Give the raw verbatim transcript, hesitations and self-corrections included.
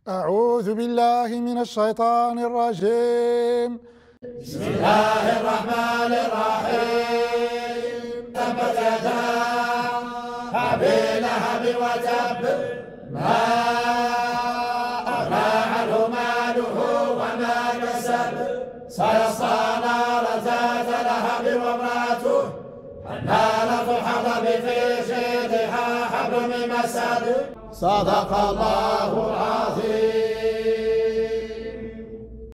أعوذ بالله من الشيطان الرجيم. بسم الله الرحمن الرحيم. تبت يدا أبي لهب وتب، ما أغنى عنه ماله وما كسب، سيصلى نارا ذات لهب وامرأته حمالة الحطب في جيدها حبل من مسد. صدق الله العظيم.